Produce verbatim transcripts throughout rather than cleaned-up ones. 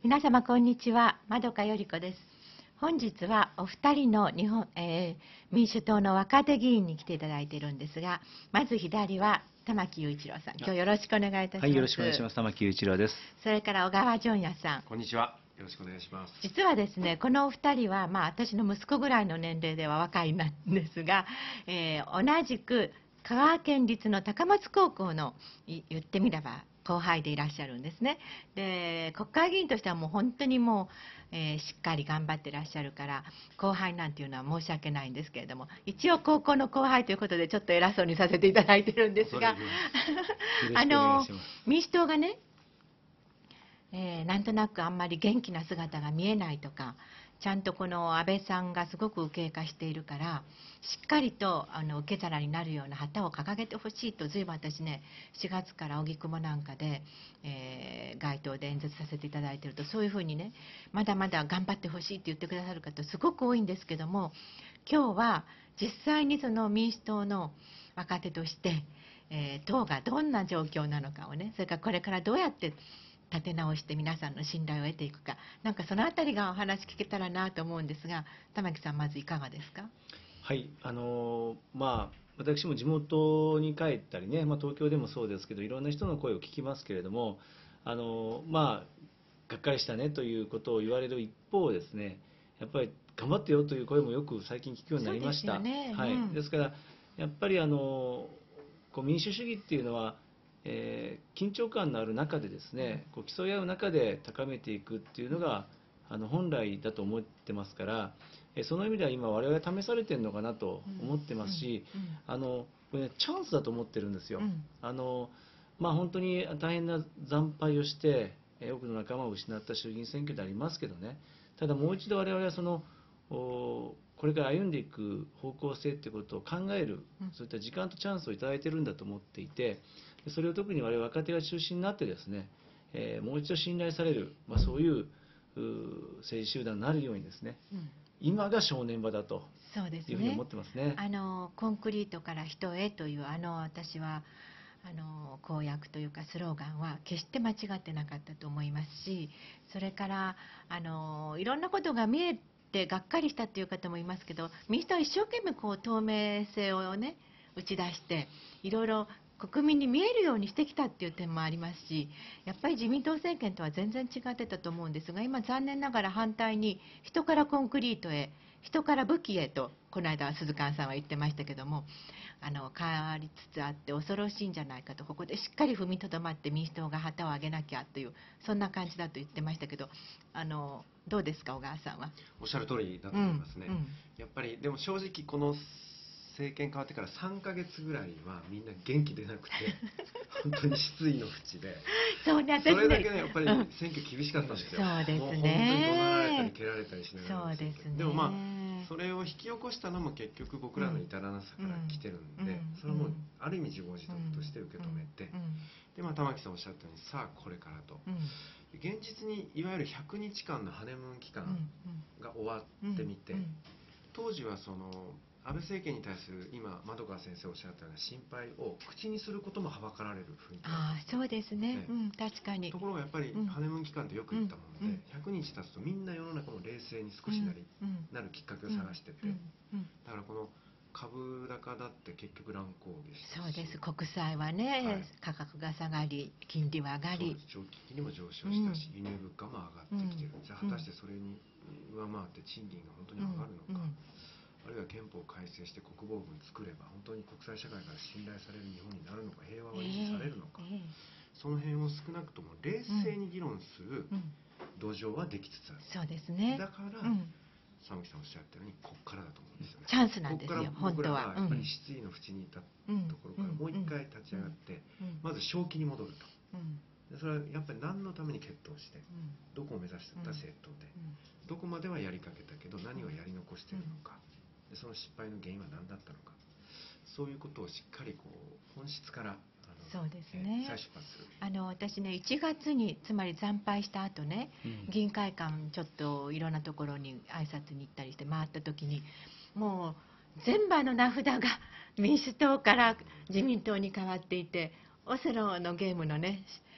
皆様こんにちは、まどかより子です。本日はお二人の日本、えー、民主党の若手議員に来ていただいているんですが、まず左は玉木雄一郎さん、今日よろしくお願いいたします。 はい、よろしくお願いします。玉木雄一郎です。 それから小川淳也さん、 こんにちは、よろしくお願いします。 実はですね、このお二人は、まあ、私の息子ぐらいの年齢では若いなんですが、えー、同じく香川県立の高松高校の言ってみれば後輩でいらっしゃるんですね。で、国会議員としてはもう本当にもう、えー、しっかり頑張ってらっしゃるから後輩なんていうのは申し訳ないんですけれども、一応高校の後輩ということでちょっと偉そうにさせていただいてるんですがあの民主党がね、えー、なんとなくあんまり元気な姿が見えないとか、ちゃんとこの安倍さんがすごく右傾化しているからしっかりとあの受け皿になるような旗を掲げてほしいと、ずいぶん私ねしがつから荻窪なんかで、えー、街頭で演説させていただいていると、そういうふうにねまだまだ頑張ってほしいって言ってくださる方すごく多いんですけども、今日は実際にその民主党の若手として、えー、党がどんな状況なのかをね、それからこれからどうやって立て直して皆さんの信頼を得ていくか、なんかそのあたりがお話聞けたらなと思うんですが、玉木さんまずいかがですか。 はい、あのまあ私も地元に帰ったりね、まあ、東京でもそうですけど、いろんな人の声を聞きますけれども、あのまあがっかりしたねということを言われる一方ですね、やっぱり頑張ってよという声もよく最近聞くようになりました。 そうですよね、 はい、 うん、 ですからやっぱりあのこう民主主義っていうのは、えー、緊張感のある中でですね、こう競い合う中で高めていくっていうのがあの本来だと思ってますから、えー、その意味では今我々試されてるのかなと思ってますし、あのこれねチャンスだと思ってるんですよ。うん、あのまあ本当に大変な惨敗をして、えー、多くの仲間を失った衆議院選挙でありますけどね、ただもう一度我々はそのこれから歩んでいく方向性ということを考える、そういった時間とチャンスをいただいているんだと思っていて、それを特に我々若手が中心になってですね、えー、もう一度信頼される、まあ、そういう政治集団になるようにですね、うん、今が正念場だというふうに思ってますね。 あのコンクリートから人へというあの私はあの公約というかスローガンは決して間違ってなかったと思いますし、それからあのいろんなことが見えてがっかりしたという方もいますけど、民主党は一生懸命こう透明性をね打ち出していろいろ国民に見えるようにしてきたっていう点もありますし、やっぱり自民党政権とは全然違ってたと思うんですが、今残念ながら反対に人からコンクリートへ、人から武器へとこの間鈴鹿さんは言ってましたけども、あの変わりつつあって恐ろしいんじゃないかと、ここでしっかり踏みとどまって民主党が旗を上げなきゃという、そんな感じだと言ってましたけど、あのどうですか小川さんは。 おっしゃる通りだと思いますね、 うんうん、 やっぱりでも正直この政権変わってからさんかげつぐらいはみんな元気出なくて本当に失意の淵でそう、ね、 それだけねやっぱり選挙厳しかったんですよ、 そうですね、 もう本当に怒鳴られたり蹴られたりしながらそうですね、 でもまあそれを引き起こしたのも結局僕らの至らなさから来てるんで、うん、それはもうある意味自業自得として受け止めて、うんうん、でまあ玉木さんおっしゃったようにさあこれからと、現実にいわゆるひゃくにちかんのハネムーン期間が終わってみて、当時はその安倍政権に対する今窓川先生おっしゃったような心配を口にすることもはばかられる雰囲気ああそうですね、ね、うん、確かに。 ところがやっぱりハネムーン期間ってよく言ったもので、うん、ひゃくにち経つとみんな世の中も冷静に少しなり、うん、なるきっかけを探してて、うんうん、だからこの株高だって結局乱高下して、 そうです、国債はね、はい、価格が下がり金利は上がり、 長期金利も上昇したし、うん、輸入物価も上がってきてる、じゃあ果たしてそれに上回って賃金が本当に上がるのか、うんうん、あるいは憲法を改正して国防軍作れば本当に国際社会から信頼される日本になるのか、平和を維持されるのか、えーえー、その辺を少なくとも冷静に議論する土壌はできつつある、 そうですね、 だから、うん沢木さんおっしゃったようにここからだと思うんですよね。 チャンスなんですよ、本当は。 僕らがやっぱり失意の淵にいたところからもう一回立ち上がって、まず正気に戻ると。でそれはやっぱり何のために決闘して、どこを目指していった政党で、どこまではやりかけたけど何をやり残しているのか、でその失敗の原因は何だったのか、そういうことをしっかりこう本質からそうですね、 再出発する。 あの私ねいちがつにつまり惨敗した後ね、うん、議員会館ちょっといろんなところに挨拶に行ったりして回った時にもう全部あの名札が民主党から自民党に変わっていて、オセロのゲームのね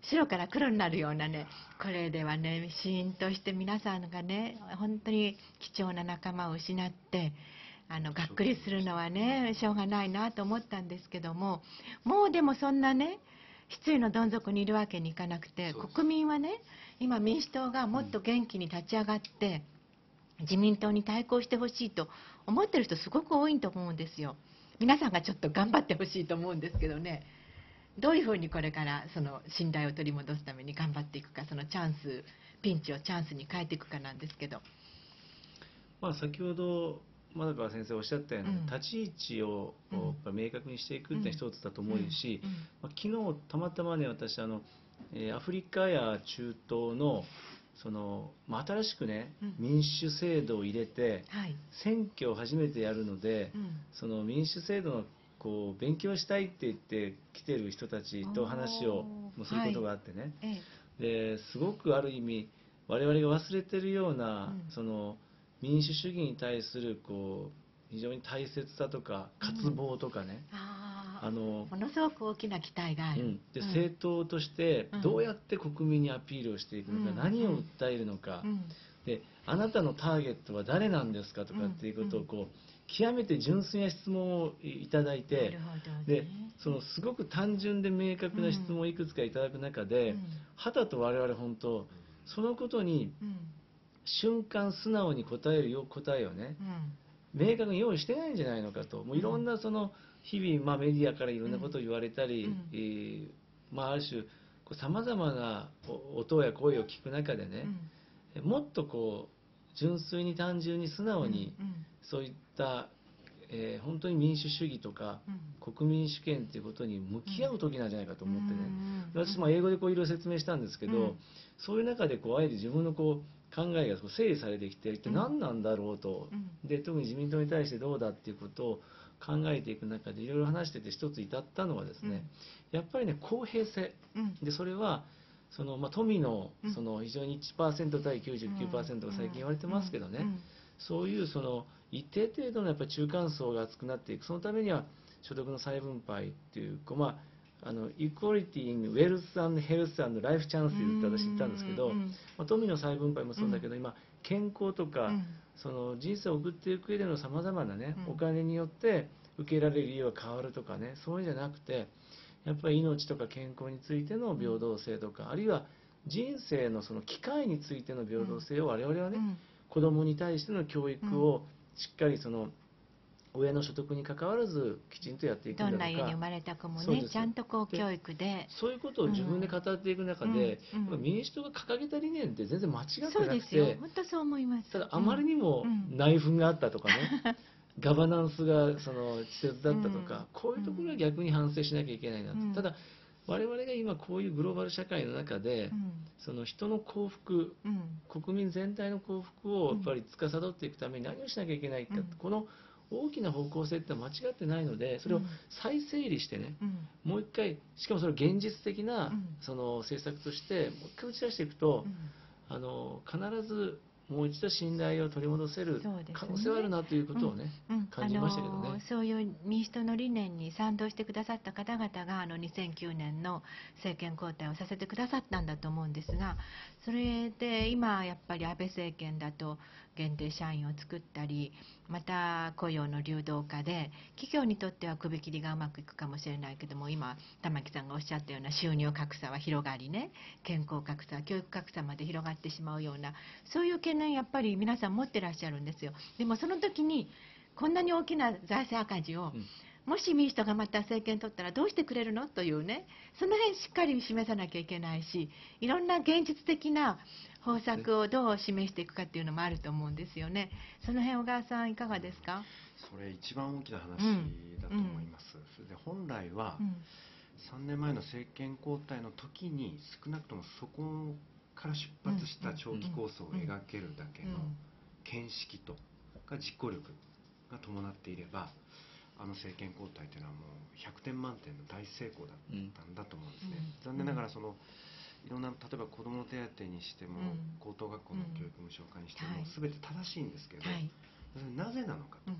白から黒になるようなね、これではね、シーンとして皆さんがね、本当に貴重な仲間を失って、あのがっくりするのはね、しょうがないなと思ったんですけども、もうでもそんなね、失意のどん底にいるわけにいかなくて、国民はね、今民主党がもっと元気に立ち上がって、うん、自民党に対抗してほしいと思ってる人すごく多いと思うんですよ。皆さんがちょっと頑張ってほしいと思うんですけどね。どういうふうにこれからその信頼を取り戻すために頑張っていくか、そのチャンス、ピンチをチャンスに変えていくかなんですけど。 まあ、先ほど円川先生おっしゃったような、 うん、 立ち位置をやっぱ明確にしていくって一つだと思うし、 うんうんまあ、昨日たまたまね、私あの、えーアフリカや中東のその、まあ、新しくね、 うん民主制度を入れて、 はい、 選挙を初めてやるので、 うん、 その民主制度のこう勉強したいって言って来てる人たちと話をもすることがあってね、 はい、 ですごくある意味我々が忘れてるような、 うん、 その民主主義に対するこう非常に大切さとか渇望とかね、 うん、ああのものすごく大きな期待がある、 うん、でうん、 政党としてどうやって国民にアピールをしていくのか、 うん、 何を訴えるのか、 うん、 であなたのターゲットは誰なんですかとかっていうことをこう極めて純粋な質問をいただいて、 なるほどね、 でそのすごく単純で明確な質問をいくつかいただく中で、 うん、 はたと我々本当そのことにうん、 瞬間素直に答えるよ答えをね、 うん、 明確に用意してないんじゃないのかと、もういろんなその日々、まあ、メディアからいろんなことを言われたり、 うんえーまあ、ある種さまざまな音や声を聞く中でね、もっとこう純粋に単純に素直に、 うんうんそういった、えー本当に民主主義とか、 うん国民主権ということに向き合う時なんじゃないかと思ってね、 うん私も英語でこういろいろ説明したんですけど、 うんそういう中でこうあえて自分のこう考えがこう整理されてきて、一体何なんだろうと、 うんで特に自民党に対してどうだっていうことを考えていく中でいろいろ話してて一つ至ったのはですね、やっぱりね公平性うんで、それはその、まあ、富のうんその非常にいちパーセント対きゅうじゅうきゅうパーセントが最近言われてますけどね、 うんそういうその一定程度のやっぱり中間層が厚くなっていく、そのためには所得の再分配っていう、こうまあ、あのイクオリティ in wealth and health and life chances って私言ったんですけど、 うんまあ、富の再分配もそうだけど、今健康とか、 うんその人生を送っていく上でのさまざまなね、 うんお金によって受けられる理由が変わるとかね、そういうんじゃなくて、やっぱり命とか健康についての平等性とか、あるいは人生のその機会についての平等性を我々はね、 うん子供に対しての教育をしっかりその親の所得に関わらずきちんとやっていくんだとか、 どんな家に生まれた子もそうですねちゃんとこう教育でそういうことを自分で語っていく中で、 うんうんやっぱ民主党が掲げた理念って全然間違ってなくて、 そうですよ、本当そう思います。 ただあまりにもうん内紛があったとかね、ガバナンスがその稚拙だったとか、 うんこういうところは逆に反省しなきゃいけないなと、 うんただ我々が今こういうグローバル社会の中で、 うんその人の幸福、 うん国民全体の幸福をやっぱり司っていくために何をしなきゃいけないか、 うんこの大きな方向性って間違ってないので、それを再整理してね、 うんもう一回、しかもそれを現実的なうんその政策としてもう一回打ち出していくと、あの必ずもう一度信頼を取り戻せるそうですね可能性はあるなということをね、 うんうん感じましたけどね。 あのそういう民主党の理念に賛同してくださった方々があのにせんきゅうねんの政権交代をさせてくださったんだと思うんですが、それで今やっぱり安倍政権だと限定社員を作ったり、また雇用の流動化で企業にとっては首切りがうまくいくかもしれないけども、今玉木さんがおっしゃったような収入格差は広がりね、健康格差、教育格差まで広がってしまうような、そういう懸念やっぱり皆さん持ってらっしゃるんですよ。でもその時にこんなに大きな財政赤字を、 うんもし民主党がまた政権取ったらどうしてくれるのというね、その辺しっかり示さなきゃいけないし、いろんな現実的な方策をどう示していくかっていうのもあると思うんですよね。その辺小川さんいかがですか？ それ一番大きな話だと思います、それで本来はうんさんねんまえの政権交代の時に少なくともそこから出発した長期構想を描けるだけの見識とか実行力が伴っていれば、あの政権交代というのはもうひゃくてん満点の大成功だったんだと思うんですね、 うん残念ながらそのいろんな例えば子ども手当にしても、 うん高等学校の教育無償化にしても、 はい全て正しいんですけど、 はいなぜなのかと、 うん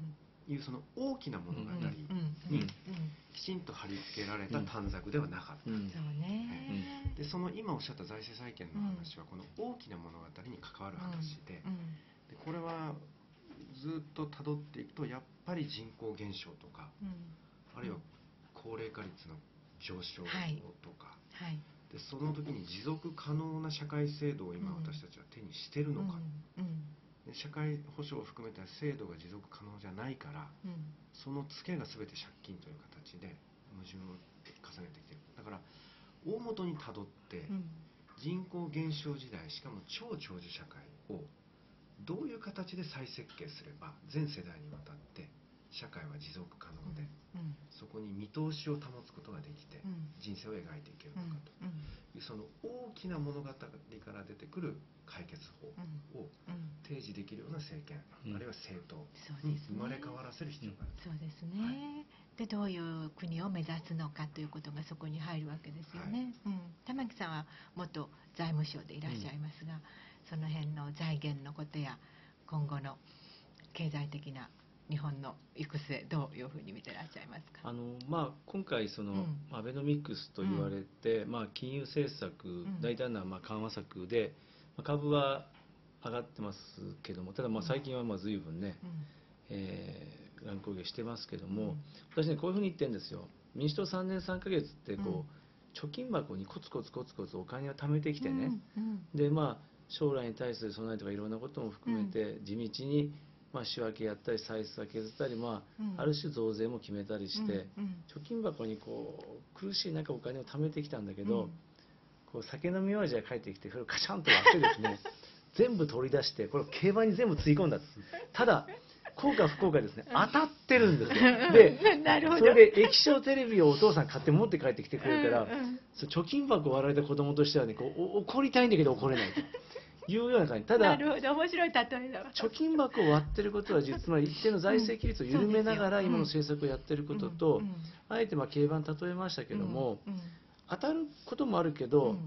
いうその大きな物語にきちんと貼り付けられた短冊ではなかった。 そうね。 でその今おっしゃった財政再建の話はこの大きな物語に関わる話で、でこれはずっとたどっていくとやっぱり人口減少とか、あるいは高齢化率の上昇とか、はいはい、でその時に持続可能な社会制度を今私たちは手にしてるのか、うんうんで社会保障を含めた制度が持続可能じゃないから、うん、そのツケが全て借金という形で矛盾を重ねてきている。だから大元にたどって、うん、人口減少時代しかも超長寿社会をどういう形で再設計すれば全世代にわたって社会は持続可能で、うん、そこに見通しを保つことができて、うん、人生を描いていけるのかという、その大きな物語から出てくる解決法を提示できるような政権、うん、あるいは政党に生まれ変わらせる必要がある。 そうですね、はい、でどういう国を目指すのかということがそこに入るわけですよね、はい、うん、玉木さんは元財務省でいらっしゃいますが、うん、その辺の財源のことや今後の経済的な日本の行く末どういうふうに見てらっしゃいますか。 あの、まあ、今回その、うん、アベノミクスと言われて、うん、まあ、金融政策、うん、大胆なまあ緩和策で株は上がってますけども、ただまあ最近はまあ随分ね、うん、えー、乱高下してますけども、うん、私ねこういうふうに言ってるんですよ。民主党さんねんさんかげつってこう、うん、貯金箱にコツコツコツコツお金を貯めてきてね、うんうん、でまあ将来に対する備えとかいろんなことも含めて地道にまあ仕分けやったり歳出は削ったり、まあ、うん、ある種増税も決めたりして、うんうん、貯金箱にこう苦しい中お金を貯めてきたんだけど、うん、こう酒飲み親父が帰ってきてそれをカシャンと割ってですね全部取り出してこれを競馬に全部つぎ込んだ。ただ効果不効果ですね、当たってるんですよ。でなるほど、 それで液晶テレビをお父さん買って持って帰ってきてくれるから、うんうん、貯金箱を割られた子供としてはねこう怒りたいんだけど怒れないというような感じ。ただなるほど、面白い例えだわ。 貯金箱を割ってることは実は一定の財政規律を緩めながら今の政策をやってることと、うんうん、あえてまあ競馬に例えましたけども、うんうん、当たることもあるけど、うん、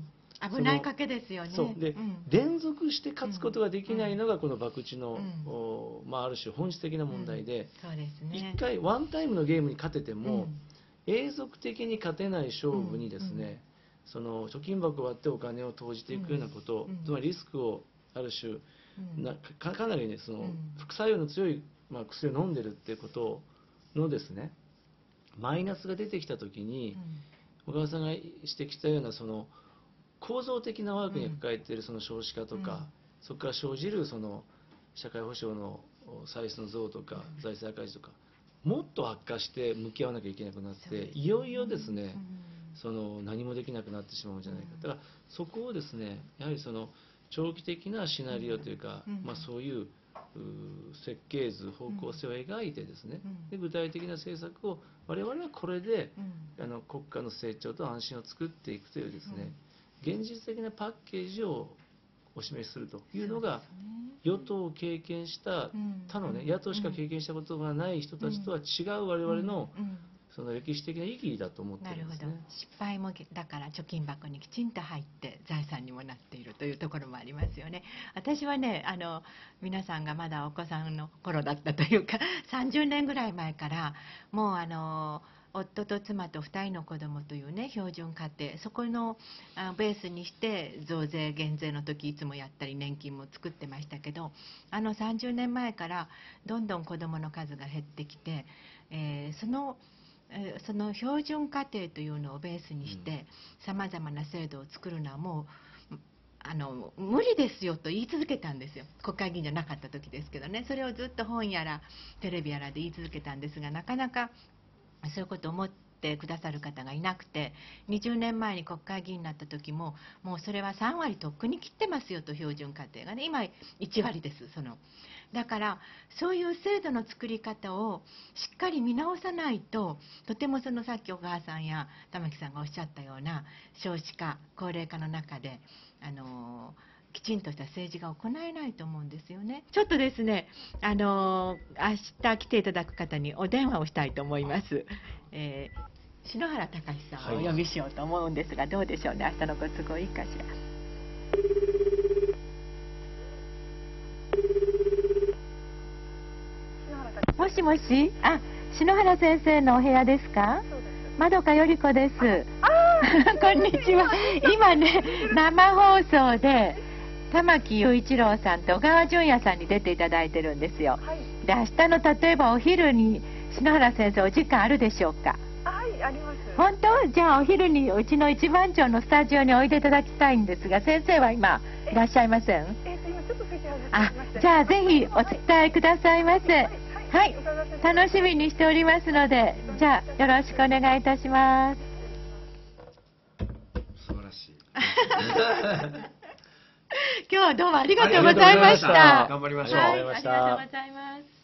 危ない賭けですよね。 そうで、うん、連続して勝つことができないのがこの博打の、うん、まあ、ある種本質的な問題で、 うん、そうですね、 いっかいワンタイムのゲームに勝てても、うん、永続的に勝てない勝負にですね、うんうん、その貯金箱を割ってお金を投じていくようなこと、うん、つまりリスクをある種、うん、な か, かなり、ね、その副作用の強い、まあ、薬を飲んでるっていうことのですねマイナスが出てきたときに、うん、小川さんが指摘したようなその構造的なワークに抱えているその少子化とか、うん、そこから生じるその社会保障の歳出の増とか、うん、財政赤字とかもっと悪化して向き合わなきゃいけなくなって、いよいよですね、うん、その何もできなくなってしまうんじゃないか。だからそこをですねやはりその長期的なシナリオというか、まあ、そういう設計図方向性を描いてですね、で具体的な政策を我々はこれで、あの国家の成長と安心を作っていくというですね、現実的なパッケージをお示しするというのが、与党を経験した他のね野党しか経験したことがない人たちとは違う我々のその歴史的な意義だと思ってるんですね。 なるほど、失敗もだから貯金箱にきちんと入って財産にもなっているというところもありますよね。私はねあの皆さんがまだお子さんの頃だったというかさんじゅうねんぐらい前からもうあの夫と妻とふたりの子供というね標準家庭、そこのあベースにして増税減税の時いつもやったり年金も作ってましたけど、あのさんじゅうねんまえからどんどん子供の数が減ってきて、えー、そのその標準家庭というのをベースにしてさまざまな制度を作るのはもうあの無理ですよと言い続けたんですよ。国会議員じゃなかった時ですけどね、それをずっと本やらテレビやらで言い続けたんですが、なかなかそういうことを思ってくださる方がいなくて、にじゅうねんまえに国会議員になった時ももうそれはさんわりとっくに切ってますよと、標準家庭がね今いちわりです。そのだからそういう制度の作り方をしっかり見直さないと、とてもそのさっき小川さんや玉木さんがおっしゃったような少子化高齢化の中であのきちんとした政治が行えないと思うんですよね。ちょっとですねあの明日来ていただく方にお電話をしたいと思います、えー、篠原隆さんをお呼びしようと思うんですが、はい、どうでしょうね、明日のご都合いいかしら。もしもし、あ、篠原先生のお部屋ですか？まどかより子です。こんにちは。今ね、生放送で玉木雄一郎さんと小川淳也さんに出ていただいてるんですよ。で、明日の例えばお昼に篠原先生お時間あるでしょうか？ はい、あります。 本当？じゃあお昼にうちの一番町のスタジオにおいでいただきたいんですが、先生は今いらっしゃいません？ えっと今ちょっと席外してあまして、 じゃあぜひお伝えくださいませ。 はいはい、楽しみにしておりますので、じゃあよろしくお願いいたします。 素晴らしい。 今日はどうもありがとうございました。 頑張りましょう。 はい、ありがとうございます。